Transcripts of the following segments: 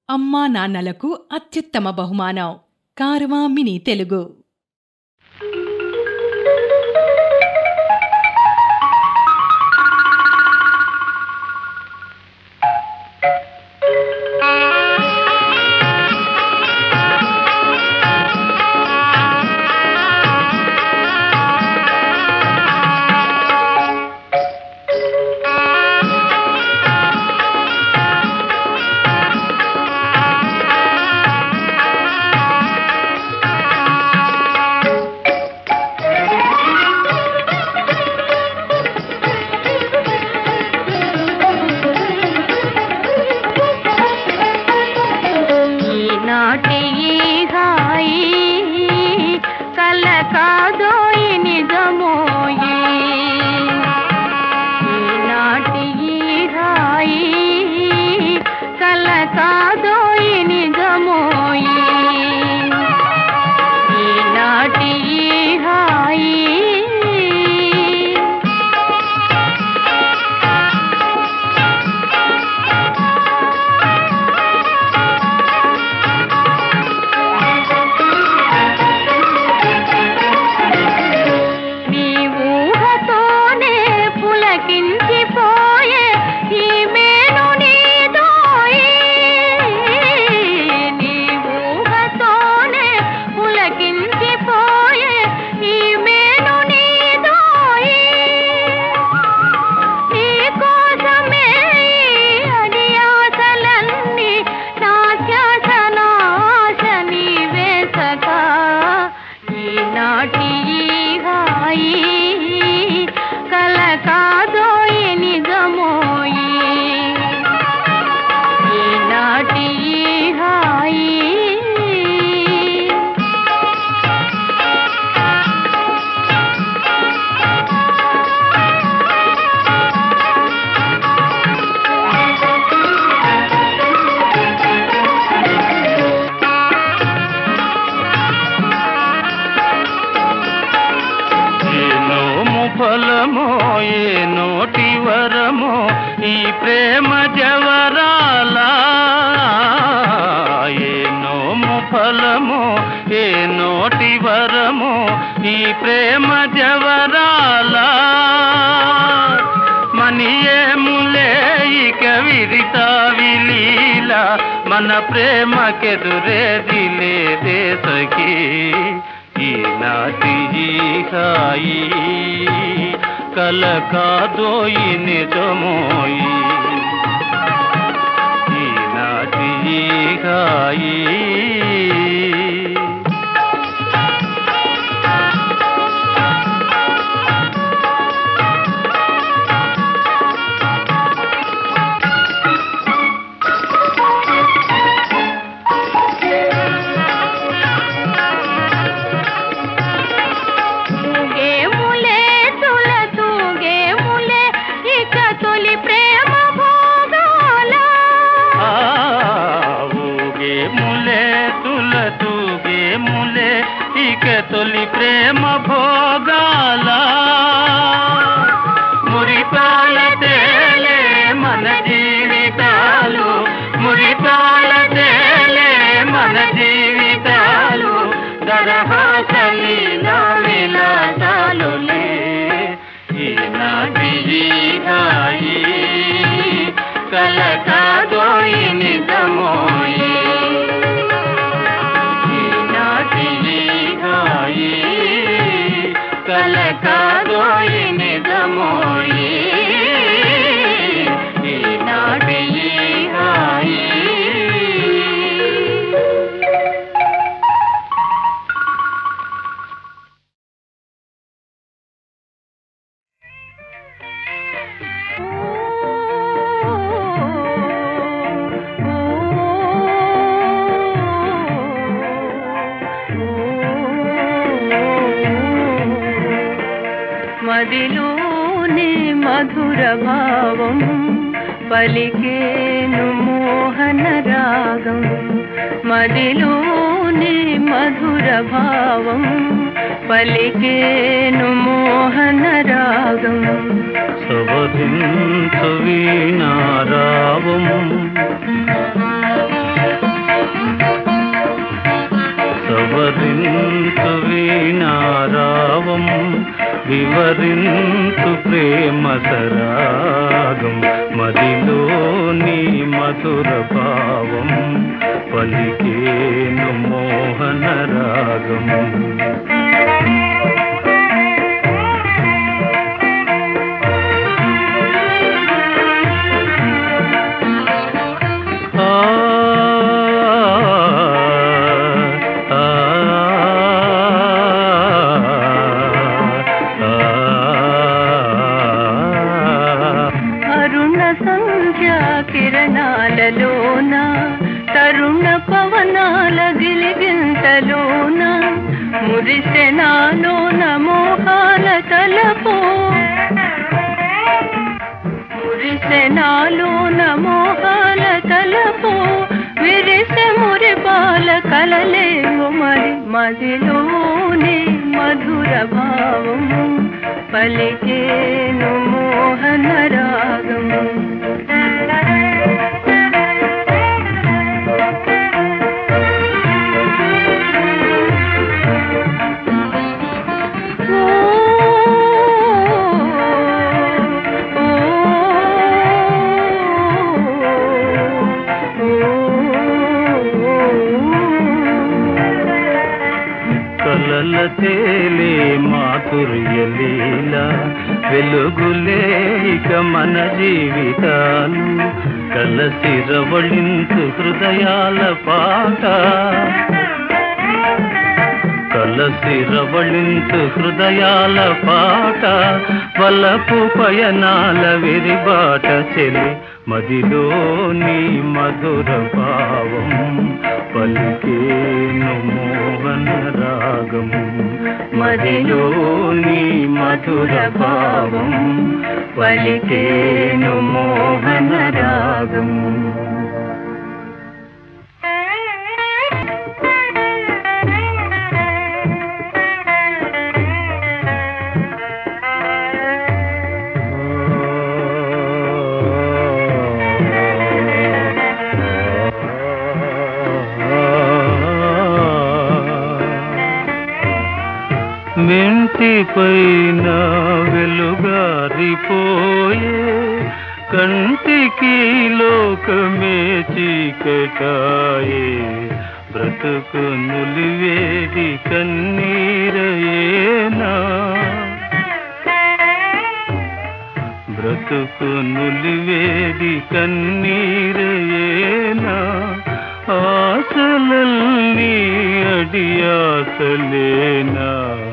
అమ్మా నాన్నలకు అత్యుత్తమ బహుమానం కారవా మినీ తెలుగు. మన ప్రేమకెదురేది లేదే సఖీ ఈనాటి హాయి కల కాదోయి నిజమోయి ఈనాటి హాయి తొలి ప్రేమ భోగాల మురిపాల తేలే మన జీవితాలు మురిపాల తేలే మన జీవితాలు దరహాసలి విలాసాలులే ఈనాటి హాయి కల కాదోయి నిజమోయి కల కాదోయి నిజమోయి ఈనాటి హాయి మదిలోని మధుర భావం పలికేను మోహన రాగం మదిలోని మధుర భావం పలికేను మోహన రాగం సవధించు వీణారావం వివరించు ప్రేమ సరాగం మదిలోని మధుర భావం పలికేను మోహన రాగం. కిరణాలలోన తరుణ పవనాల గిలిగింతలోన మురిసెనాలోన మోహాల తలపో మురిసెనాలోన మోహాల తలపో విరిసె మురిపాల కలలేవు మరి మదిలోని మధుర భావము పలికేను మోహన రాగము. కలల తేలే మాధుర్య లీల వెలుగులే ఇక మన జీవితాలు కలసి రవళించు హృదయాల పాట కలసి రవళించు హృదయాల పాట వలపు పయనాల వెరిబాట చెలి మదిలోని మధుర భావం పలికేను మోహన రాగం మదిలోని మధుర భావం పలికేను మోహన రాగం. మెంటి పైన వెలుగారిపోయే కంటికి లోకమే చీకటాయే బ్రతుకు నులివేది కన్నీరయేనా బ్రతుకు నులివేది కన్నీరయేనా ఆశలన్నీ అడియాసలేనా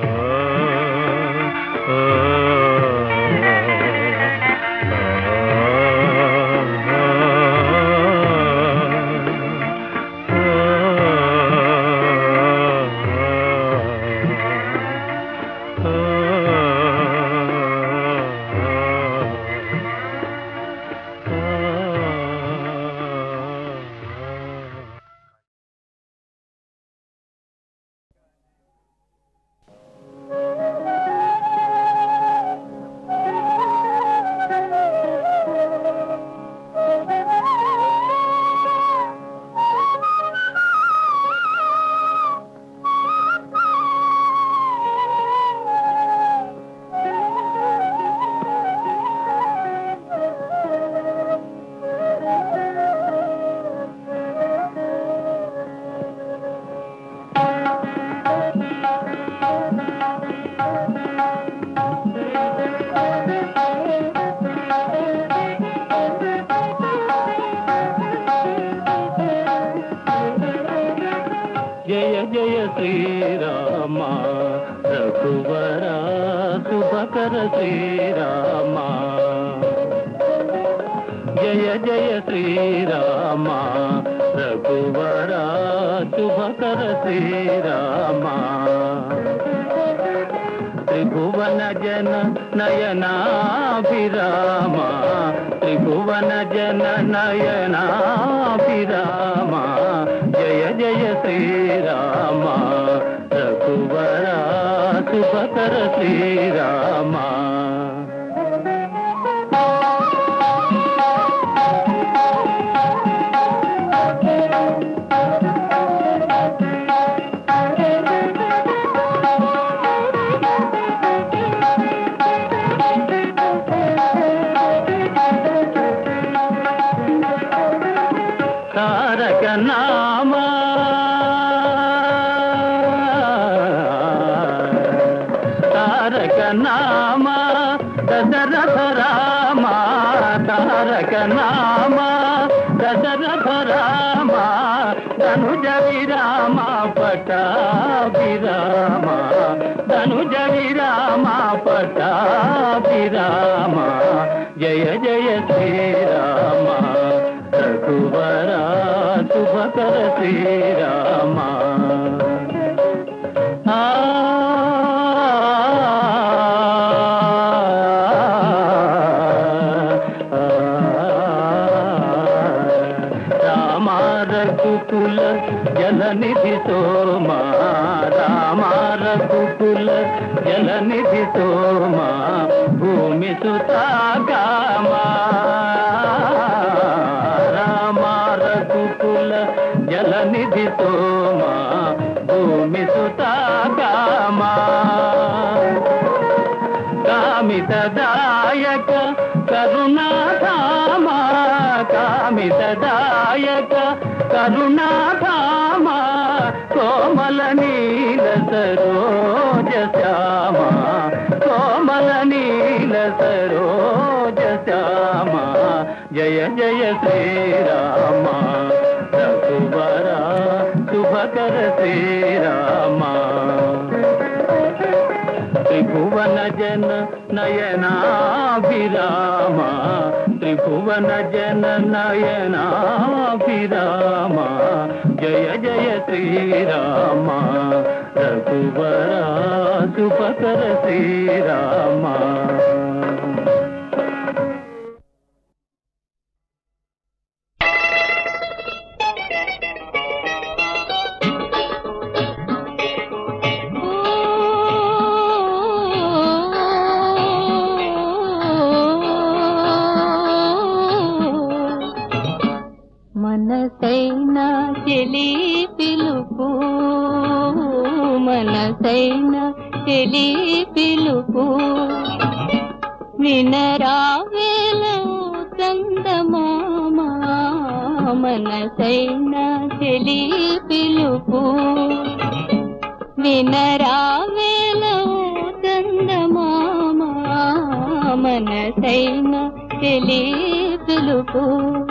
జయ జయ శ్రీరామ రఘువర శుభకర శ్రీరామ జయ జయ శ్రీరామ రఘువర శుభకర శ్రీరామ త్రిభువన జన నయనాభిరామ త్రిభువన జన నయనాభిరామ జయ జయ శ్రీరామ రఘువర శుభకర శ్రీరామ తారక నామా తారక నామా దశరథ రామ తారక నామా దశరథ రామ ధనుజ విరామ పట్టాభిరామ ధనుజ విరామ పట్టాభిరామ జయ జయ శ్రీరామ రఘువర శుభకర శ్రీరామ రఘుకుల జలనిధి సోమా రామ రఘుకుల జలనిధి సోమా భూమి సుతాగామా రామ రఘుకుల జలనిధి సోమా భూమి సుతాగామా కామితదాయక కరుణాధామ కామితదాయక కరుణాధామ కోమల నీల సరోజ శ్యామ కోమల నీల సరోజ శ్యామ జయ జయ శ్రీరామ రఘువర శుభకర శ్రీరామ త్రిభువన జన నయనాభిరామ త్రిభువన జన నయనాభిరామ జయ జయ శ్రీరామ రఘువర శుభకర శ్రీరామ మనసైనా చెలి పిలుపు మనసైనా చెలి పిలుపు వినరావేలో చందమామ మనసైనా చెలి పిలుపు వినరావేలో చందమామ మనసైనా చెలి పిలుపు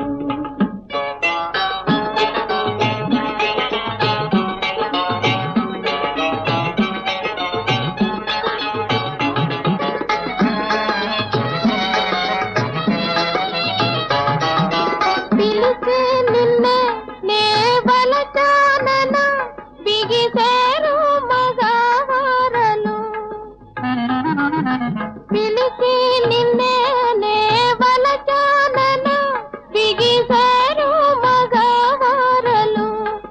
పిలిచి నిన్నే నే వలచానన బిగిసారు మగవారలు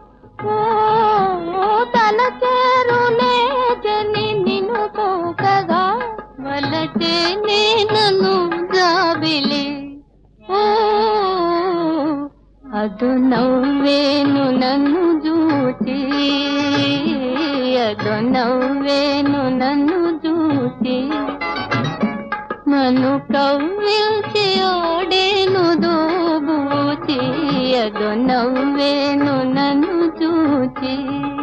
తన చేరునే జని నిన్ను కోకగా వలచే నన్ను జాబిలి అదు నవ్వేను నన్ను చూచి అదు నవ్వేను నన్ను చూచి నన్ను కవ్విల్చి ఓడేను దోబూచి అదు నవ్వేను నన్ను చూచి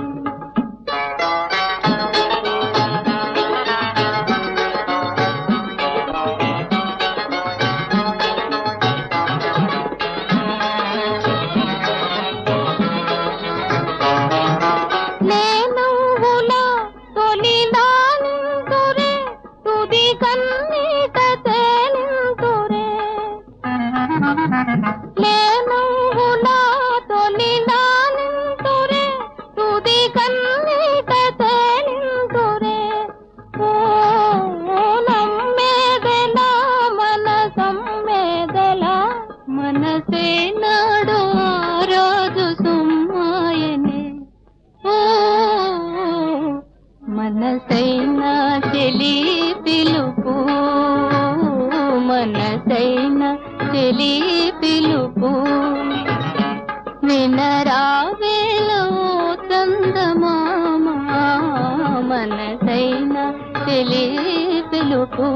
మనసే నాడు రోజు సుమ్మాయనే మనసైనా చెలి పిలుపు మనసైనా చెలి పిలుపు వినరావేలో చందమామ మనసైనా చెలి పిలుపు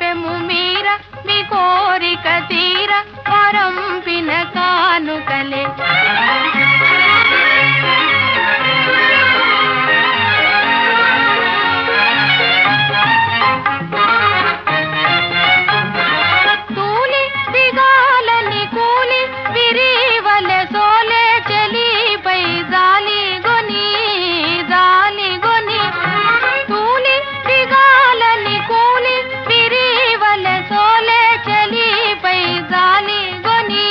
మురిపెము మీర మీ కోరిక తీర వరంపిన కానుకలే తూలి దిగాలని కూలి విరివల సోలే చెలిపై జాలి గొని తూలి దిగాలని కూలి విరివల సోలే చెలిపై జాలి గొని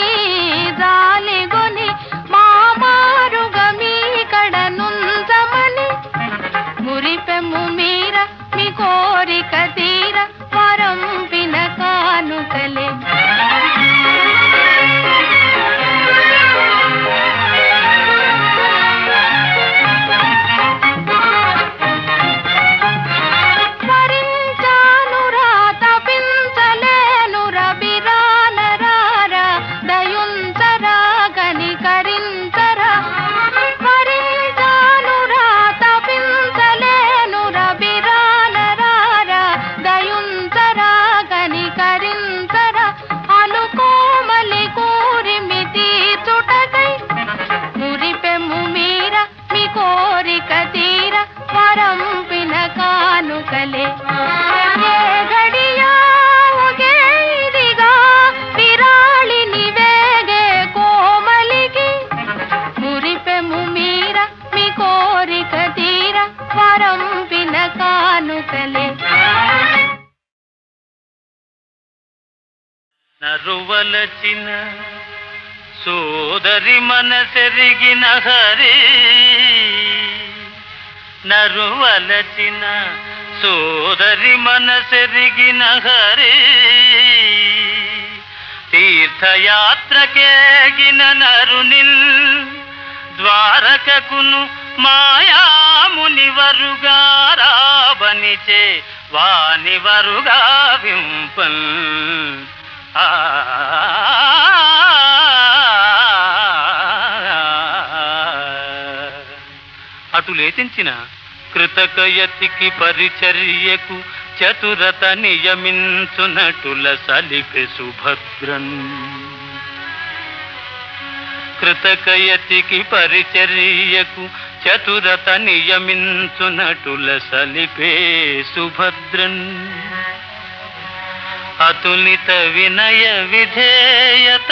మామారుగా మీ కడ నుంచమని మురిపెము మీర మీ కోరిక తీర వరంపిన కానుకలే వరించానురా తపించలేనురా బిరానరారా దయుంచరా కనికరించరా వరించానురా తపించలేనురా బిరానరారా దయుంచరా కనికరించరా అనుకోమలి కూరిమి తీర్చుటకై మురిపెము మీర మీ కోరిక తీర వరంపిన కానుకలే ఏ గడియా ఒకే ఇదిగా విరాళిని వేగే కోమలికి మురిపెము మీర మీ కోరిక తీర వరంపిన కానుకలే నరువలచిన సోదరి మనసెరిగిన హరి నరువలచిన సోదరి మనసెరిగిన హరి తీర్థయాత్రకేగిన నరునిల్ ద్వారకకును మాయామునివరుగా రావనిచే వానివరుగా వింపల్ అటు లేచించిన కృతకయతికి పరిచర్యకు చతురత నియమించునటుల సలిపి సుభద్రన్ కృతకయతికి పరిచర్యకు చతురత నియమించునటుల సలిపే సుభద్రన్ అతులిత వినయ విధేయత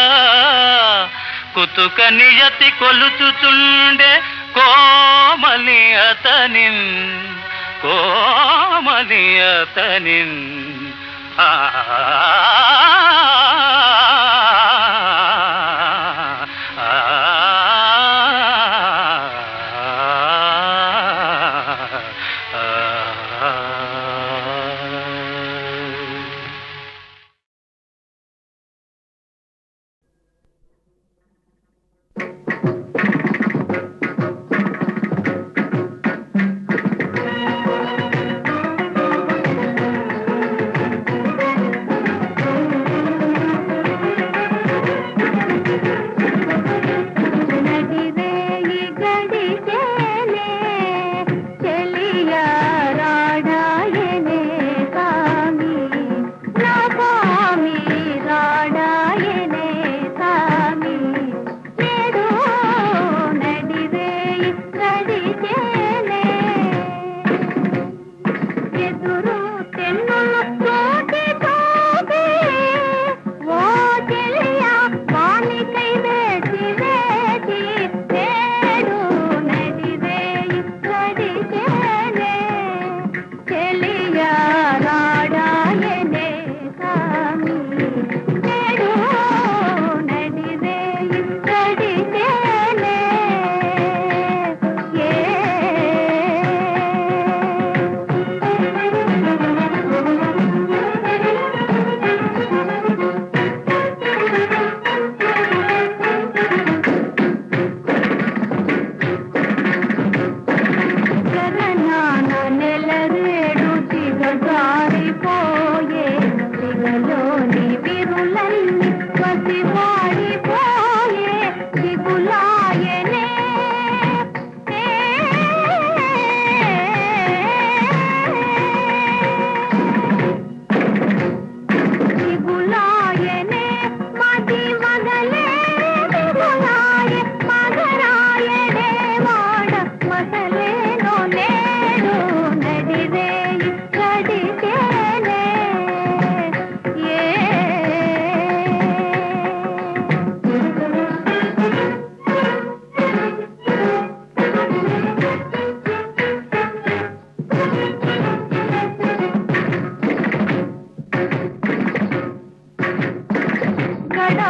కుతుక నియతి కొలుచుచుండే కోమలి అతనిన్ ఆ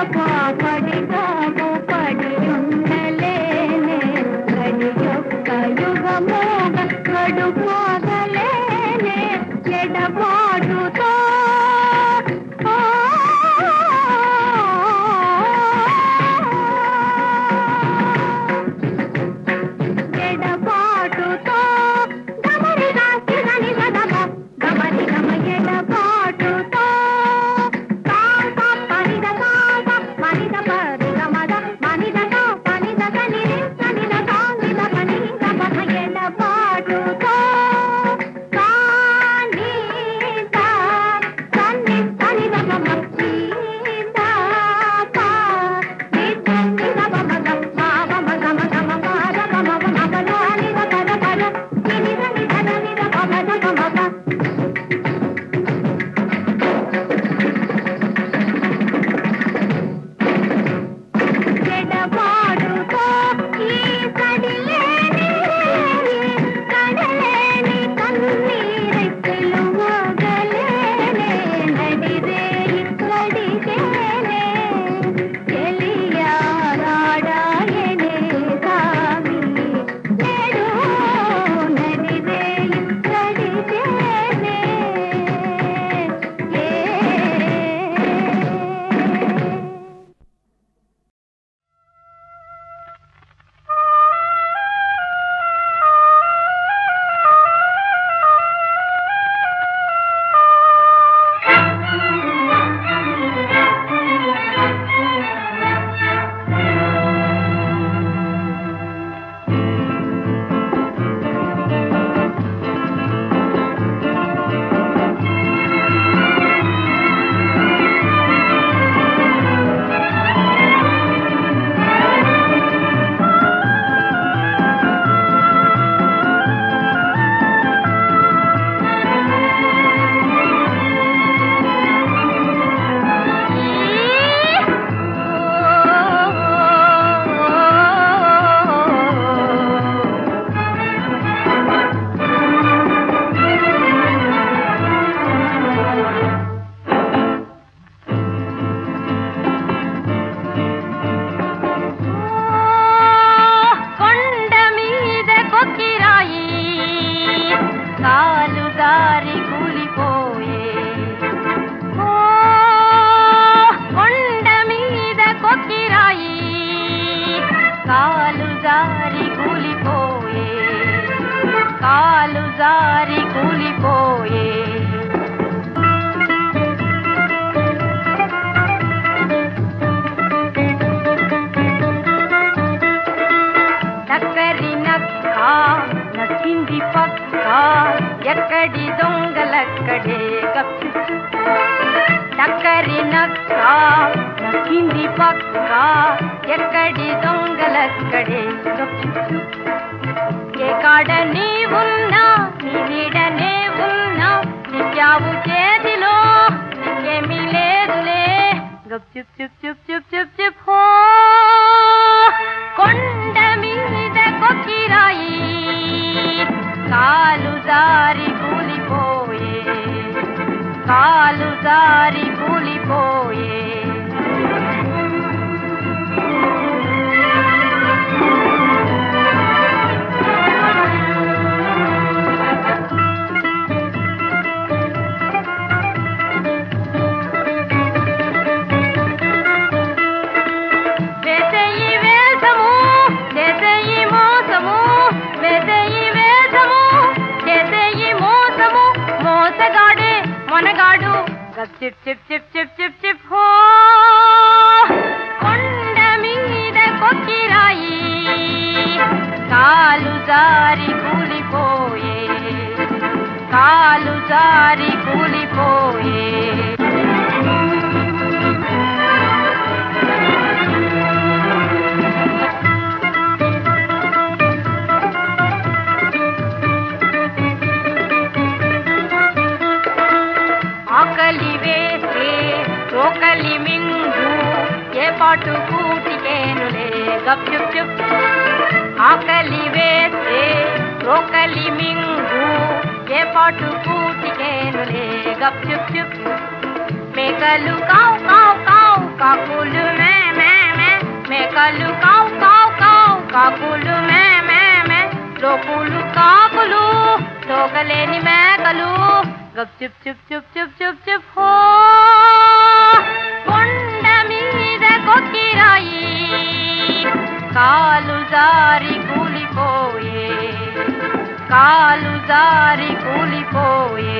పాపడిగాము పడి ఉండలేనే గడి యొక్క యుగమోగ గడుపోగలేనే ఎడబాటుతో ఎడబాటుతో గమరి రాసి గని గదమ గమరి గమ ఎడబాటుతో కాంత పరిద కాంత పరిద పరిద మద మనిద పరిద కనిరి కనిద కాంత కనిద బమ ఎడబాటుతో కానిద కన్ని కనిద బమ సీదా పా నిద బమ గమ బమ గమ గమ మాద బమ బమ బలాని బద బద నిద నిద నిద బమ బమ బమ ఎడబాటుతో ఈ కడిలేని కడలేని కన్నీరై తెలువగలేనే నడిరే ఇక్కడికేనే చెలియారాడాయనే సామి నేడు నడిరే ఇక్కడికేనే కొండ మీద కొక్కిరాయి కాలు దారి కూలిపోయే ఓ కొండ మీద కొక్కిరాయి కాలు జారి కూలిపోయే కాలు జారి కూలిపోయే నక్కరి నక్క నచ్చింది పక్క ఎక్కడి దొంగలక్కడే గప్చు నక్కరి నక్క నచ్చింది పక్క ఎక్కడి దొంగలక్కడే గప్చు ఏ కాడ నీ ఉన్నా నీ నీడనే ఉన్నా నిత్యావు చేతిలో నీకేమీ లేదులే గప్చు చుప్ చుప్ చుప్ చుప్ చుప్ హో కొండ మీద కొక్కిరాయి కాలు జారి కూలిపోయే కాలు జారి కూలిపోయే వేసేయి వేషము చేసేయి మోసము వేసేయి వేషము చేసేయి మోసము మోసగాడే మనగాడు గప్ చిప్ చిప్ చిప్ చిప్ చిప్ చిప్ హో కొండ మీద కొక్కిరాయి కాలు జారి కూలిపోయే కాలు జారి కూలిపోయే ఆకలి వేసే రోకలి మింగు ఏ పాటు కూటికేనులే గప్ చుప్ చుప్ ఆకలి వేసే రోకలి మింగు ఏ పాటు కూటికేనులే గప్ చుప్ చుప్ మేకలు కావు కావు కావు కాకులు మే మే మే మేకలు కావు కావు కావు కాకులు మే మే మే లోకులు కాకులు తోకలేని మేకలు గప్ చుప్ చుప్ చుప్ చుప్ చుప్ చుప్ హో కొండ మీద కొక్కిరాయి కాలు జారి కూలిపోయే కాలు జారి కూలిపోయే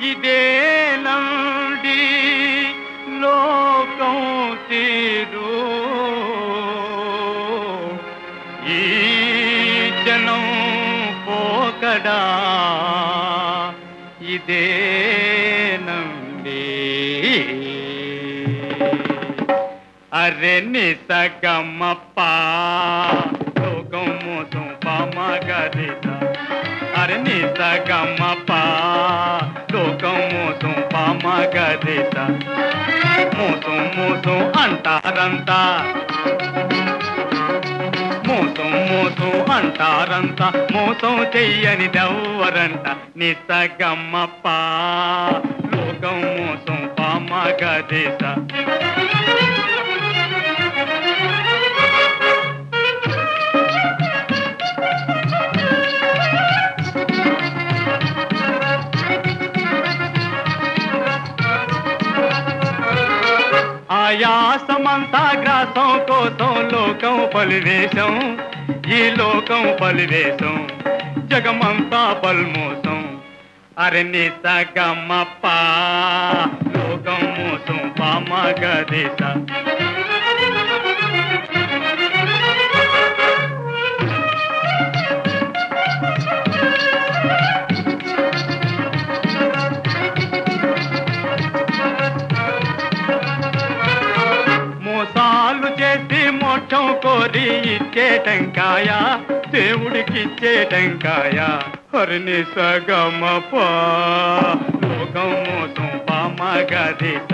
ఇదేనండి లోకం తీరు ఈ జనం పోకడా ఇదేనండి అరే నిసగమ్మప్ప లోకం మోసం పామగరిత అరే నిసగమ్మప్ప లోకం మోసం పామగరిత మోసం మోసం అంటారంతా మోసం మోసం అంటారంత మోసం చెయ్యనిదెవ్వరంట నిసగమ్మప్ప లోకం మోసం పామగరిత ఆయాసమంతా గ్రాసం కోసం లోకం పలివేశం ఈ లోకం పలివేశం జగమంతా పల్మోసం అరే నిసగమ్మప్ప లోకం మోసం పామగరిత మోసాలు చేసి మోక్షం కోరి ఇచ్చే టెంకాయ దేవుడికి ఇచ్చే టెంకాయ హరి నిసగమ్మప్ప లోకం మోసం పామగరిత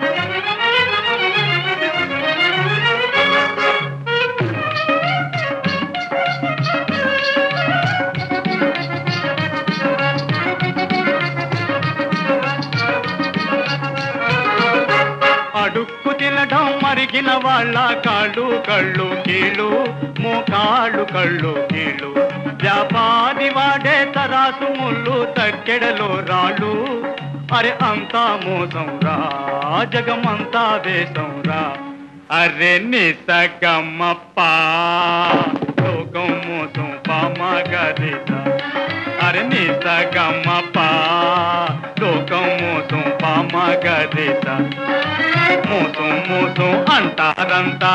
అడుక్కు తినడం మరిగిన వాళ్ళ కాళ్ళు కళ్ళు కీళ్ళు మోకాళ్ళు కళ్ళు కీళ్ళు వ్యాపారి వాడే తరాసు ముళ్ళు తక్కెడలో రాళ్ళు అరే అంతా మోసం రా జగమంతా దేశం రా అరే నిసగమ్మప్ప లోకం మోసం పామగరిత అరే నిసగమ్మప్ప లోకం మోసం పామగరిత మోసం మోసం అంటారంతా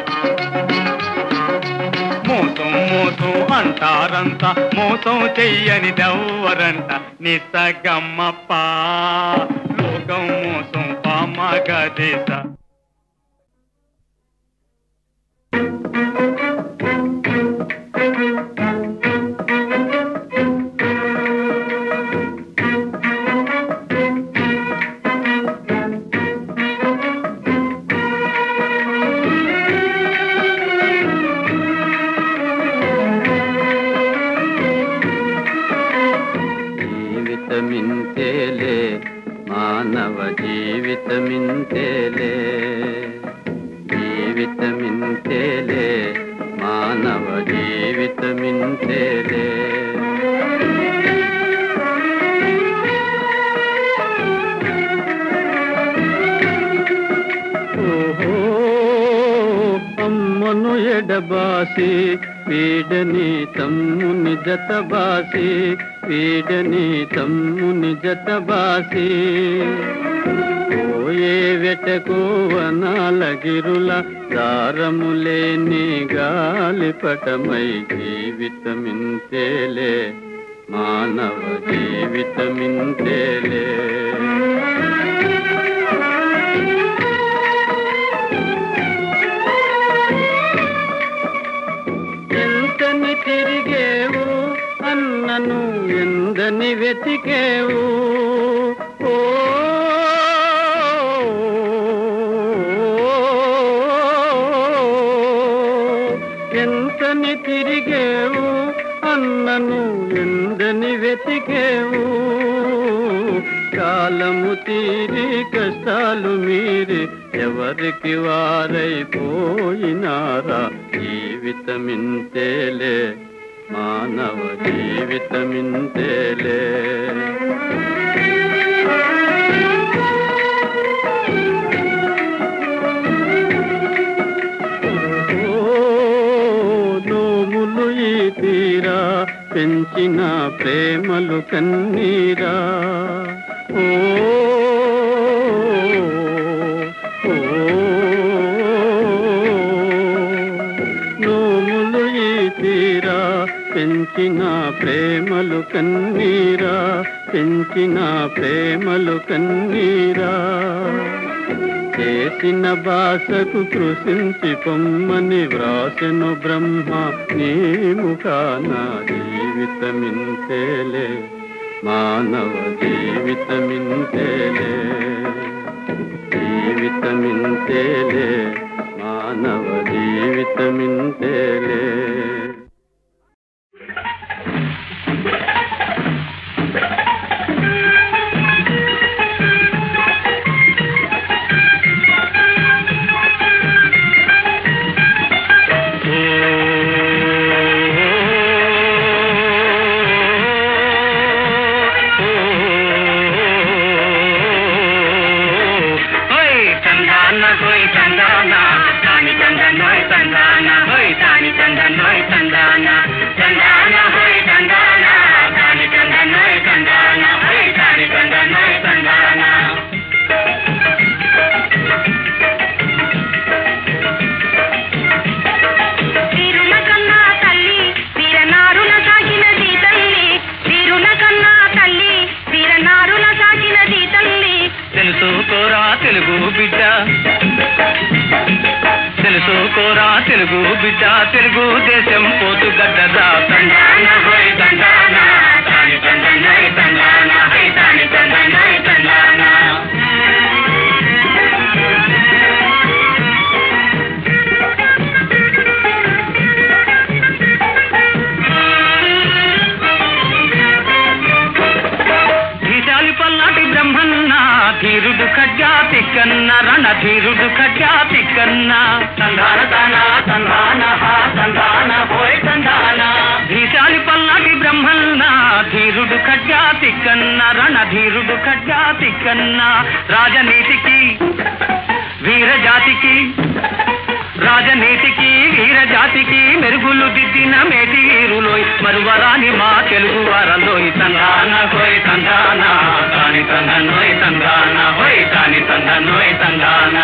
మోసం మోసం అంటారంతా మోసం చెయ్యనిదెవ్వరంట నిసగమ్మప్ప లోకం మోసం పామగరిత జీవితమింతేలే మానవ జీవితమింతేలే జీవితమింతేలే మానవ జీవితమింతేలే ఓహో అమ్మను ఎడబాసి వీడని తమ్ముని జతబాసి వీడని తమ్ముని జతబాసి పోయే వెటకు వనాల గిరుల దారములేని గాలిపటమై జీవితమింతేలే మానవ జీవితమింతేలే ఎంతని తిరిగేవు అన్నను ఎందని వెతికేవు ఓ ఎంతని తిరిగేవు అన్నను ఎందని వెతికేవు కాలము తీరి కష్టాలు మీరి ఎవరికి వారైపోయినారా జీవితమింతేలే మానవ జీవితమింతేలే నోములు ఈ తీరా పెంచిన ప్రేమలు కన్నీరా ఓ ప్రేమలు కన్నీరా, పెంచిన ప్రేమలు కన్నీరా. చేసిన భాషకు కృషించి పొమ్మని వ్రాసెను బ్రహ్మ నీ ముఖాన. జీవితమింతేలే మానవ జీవితమింతేలే, జీవితమింతేలే మానవ జీవితమింతేలే. తెలుసుకోరా తెలుగు బిడ్డ, తెలుగు దేశం పోతు గడ్డదా. తండాన హోయ్ తండాన, తాని తందనోయ్ తండాన, హై తాని తందనోయ్ తండాన. ఈశాలి పల్నాటి బ్రహ్మన్న, ధీరుడు ఖడ్గాతి కన్న, రణధీరుడు ఖడ్గాతి కన్న. తందాన తాన తందాన హా తందాన హోయ్ తందాన. ఈశాలి పల్నాటి బ్రహ్మన్న, ధీరుడు ఖడ్గాతి కన్న, రణధీరుడు ఖడ్గాతి కన్న. రాజనీతికి వీరజాతికి, రాజనీతికి వీరజాతికి మెరుగులు దిద్దిన మేటి వీరులోయ్, మరువరాని మా తెలుగు వారలోయ్. తందాన హోయ్ తందాన, తాని తందనోయ్ తందాన, హోయ్ తాని తందనోయ్ తందాన.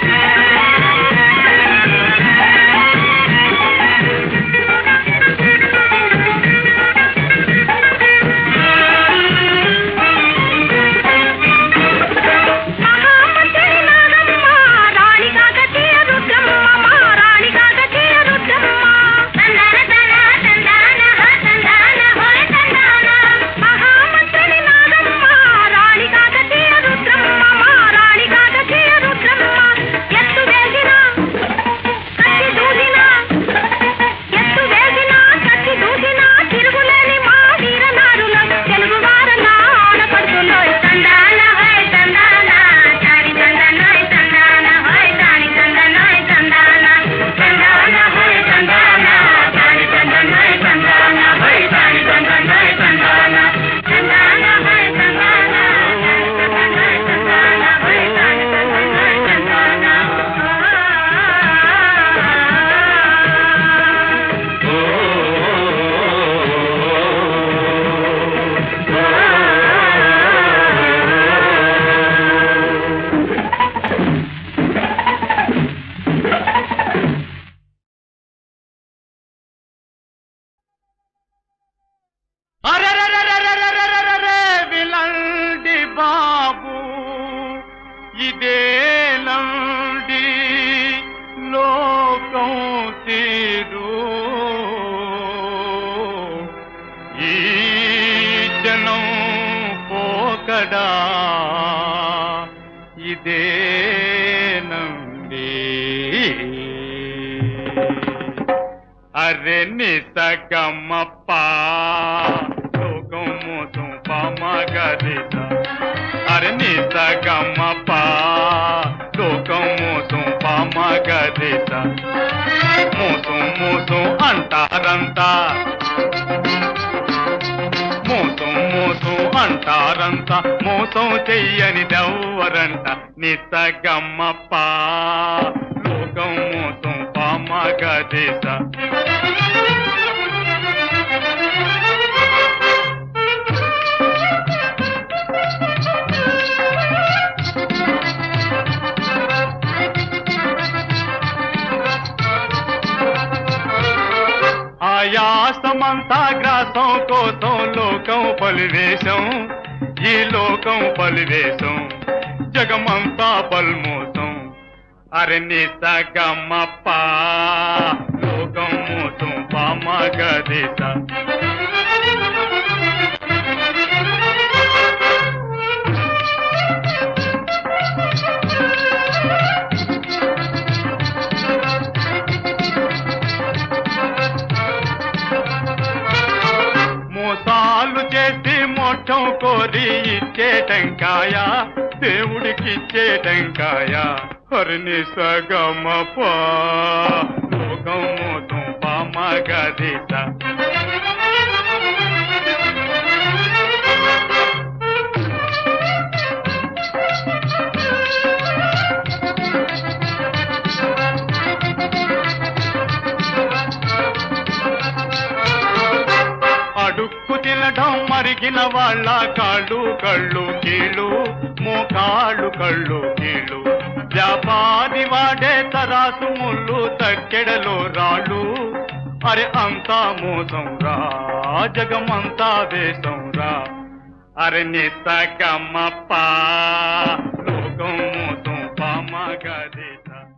అరే నిసగమప్ప లోకం మోసం పామగరిత. అరే నిసగమప్ప లోకం మోసం పామగరిత. మోసం మోసం అంటారంతా, మోసం మోసం అంటారంతా, మోసం చెయ్యని దెవ్వరంట. నిసగమప్ప లోకం మోసం పామగరిత. ఆయా రాష్ట్రమంతా గ్రాసం కోసం లోకం పలివేశం, ఈ లోకం పలివేశం, జగమంతా పల్మోసం. అరే నిసగమప్ప లోకం మోసం పామగదేశ. మోసాలు చేసి మోక్షం కోరి ఇచ్చే టెంకాయ, దేవుడికి ఇచ్చే టెంకాయ. హరిని సగమప లోకం మోసం పామగదేశ. అడుక్కు తినడం మరిగిన వాళ్ళ కాళ్ళు కళ్ళు కీళ్ళు, మోకాళ్ళు కళ్ళు కీళ్ళు. వ్యాపారి వాడే తరాసు ముళ్ళు, తక్కెడలో రాళ్ళు. అరే అంతా మోసం రా, జగమంతా వేషం రా. అరే నిసగమప్ప లోకం మోసం పామగదేశ.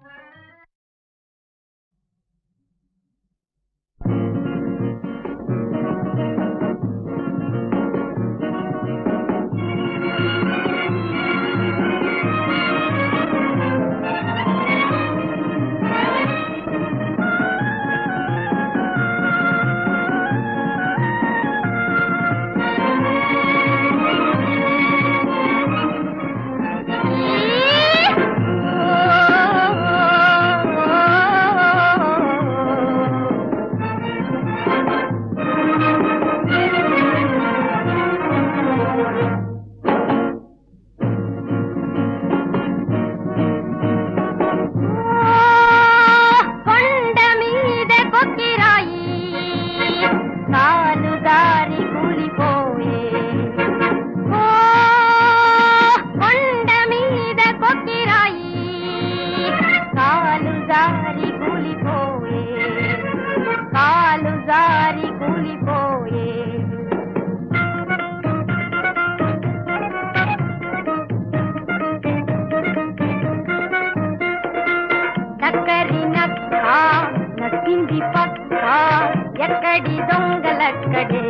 ఎక్కడి దొంగలక్కడే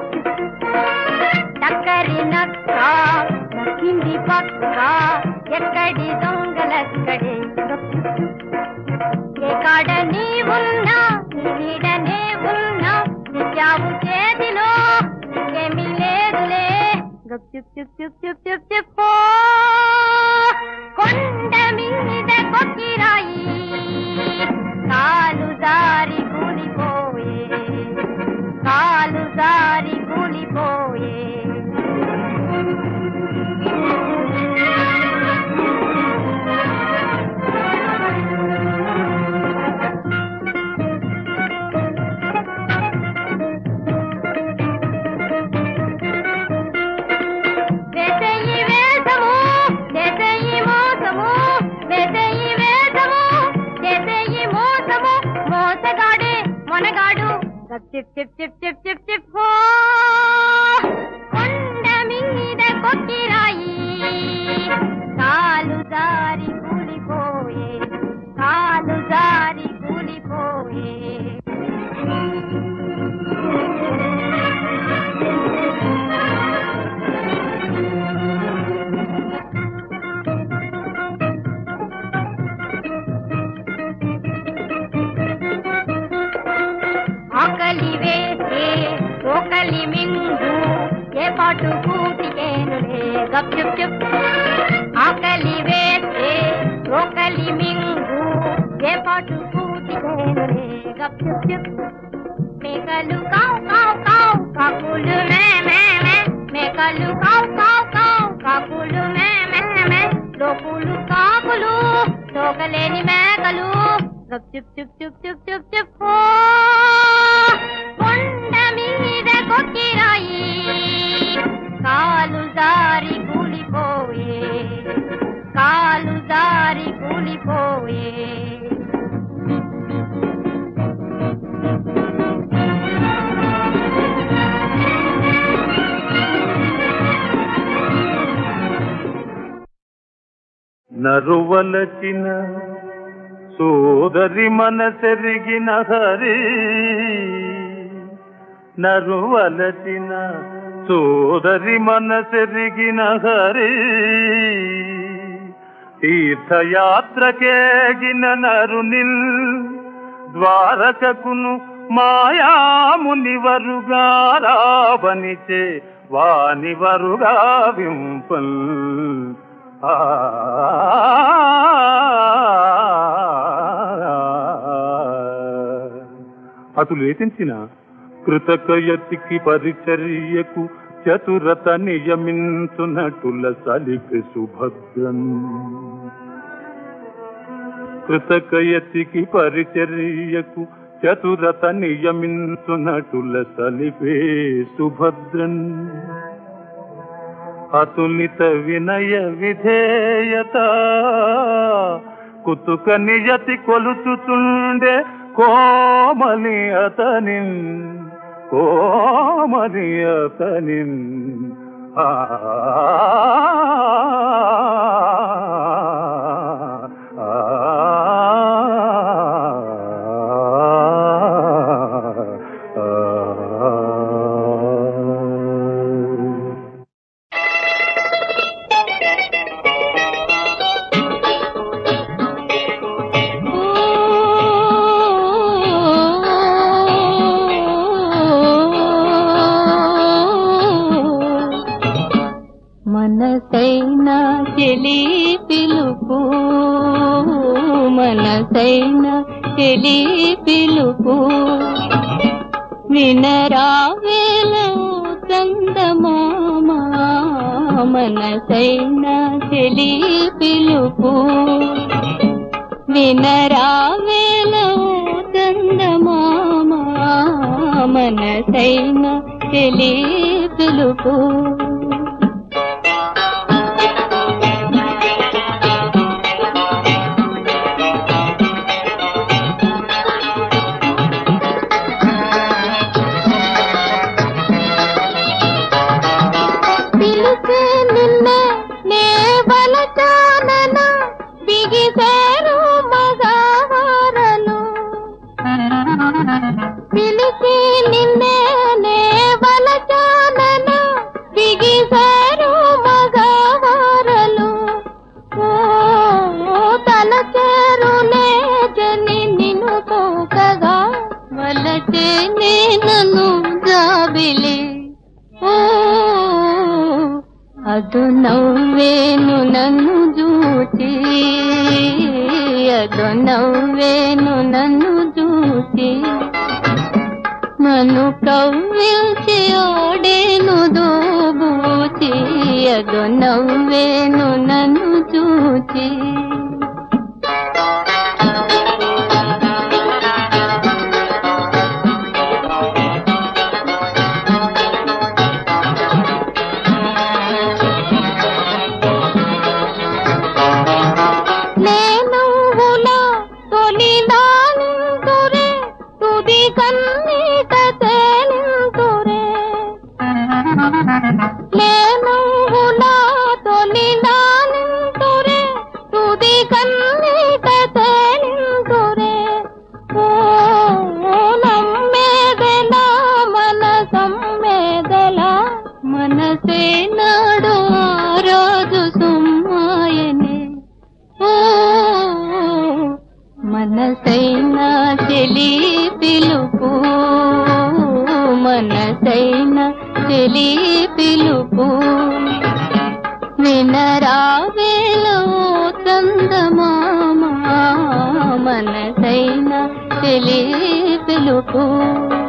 టక్కరి నక్క నక్కింది పక్క, ఎక్కడి దొంగలక్కడే. ఏ కాడ నీ ఉన్నా నీ నీడనే ఉన్నా, నిత్యావు చేతిలో నీకేమీ లేదులే. గప్ చుప్ చుప్ చుప్ చుప్ చుప్ చుప్ కొండ మీద కొక్కిరాయి, కాలు జారి కూలిపోయే, కాలు జారి కూలిపోయే. చిప్ చిప్ చిప్ చిప్ చిప్ చిప్ కొండ మీద కొక్కిరాయి, కాలు జారి కూలిపోయే, కాలు జారి కూలిపోయే. ఆకలి వేసే రోకలి మింగు ఏ పాటు కూటికేనులే. గప్ చుప్ చుప్ ఆకలి వేసే రోకలి మింగు ఏ పాటు కూటికేనులే. గప్ చుప్ చుప్ మేకలు కావు కావు కావు, కాకులు మే మే మే, మేకలు కావు కావు కావు, కాకులు మే మే మే, లోకులు కాకులు తోకలేని మేకలు. గప్ చుప్ చుప్ చుప్ చుప్ చుప్ చుప్ కొండ మీద కొక్కిరాయి, కాలు జారి కూలిపోయే, కాలు జారి కూలిపోయే. నరువలచిన సోదరి మనసెరిగిన హరి, నరువలచిన సోదరి మనసెరిగిన హరి, తీర్థయాత్రకేగిన నరునిల్ ద్వారకకును మాయామునివరుగా రావనిచే వానివరుగా వింపల్. అతులేతించిన కృతకయతికి పరిచర్యకు చతురత నియమించునటుల సలిపి సుభద్రన్. కృతకయతికి పరిచర్యకు చతురత నియమించునటుల సలిపే సుభద్రన్. అతులిత వినయ విధేయత కుతుక నియతి కొలుచుచుండే కోమలి అతనిన్, కోమలి అతనిన్. మనసైనా చెలి పిలుపు, మనసైనా చెలి పిలుపు, వినరావేలో చందమామ. మనసైనా చెలి పిలుపు, వినరావేలో చందమామ. మనసైనా చెలి పిలుపు. పిలిచి నిన్నే నే వలచానను, బిగిసారు మగవారలు. తల చేరునే జని నిన్ను పోకగా, వలచే నన్ను జాబిలి. అదు నవ్వేను నన్ను చూచి, అదు నవ్వేను నన్ను చూచి, నన్ను కవ్విల్చి ఓడేను దోబూచి. అదు నవ్వేను నన్ను చూచి. మనసే నాడు ఆ రోజు సుమ్మాయనే. మనసైనా చెలి పిలుపు, మనసైనా చెలి పిలుపు, వినరావేలో చందమామ. మనసైనా చెలి పిలుపు.